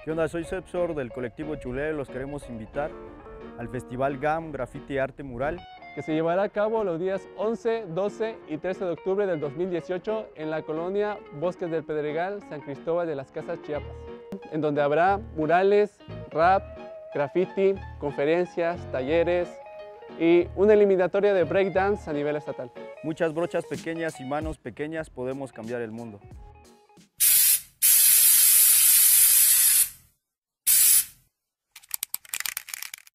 ¿Qué onda? Soy Sepsor del colectivo Chulé. Los queremos invitar al Festival GAM Graffiti Arte Mural, que se llevará a cabo los días 11, 12 y 13 de octubre del 2018 en la colonia Bosques del Pedregal, San Cristóbal de las Casas, Chiapas, en donde habrá murales, rap, graffiti, conferencias, talleres y una eliminatoria de breakdance a nivel estatal. muchas brochas pequeñas y manos pequeñas podemos cambiar el mundo.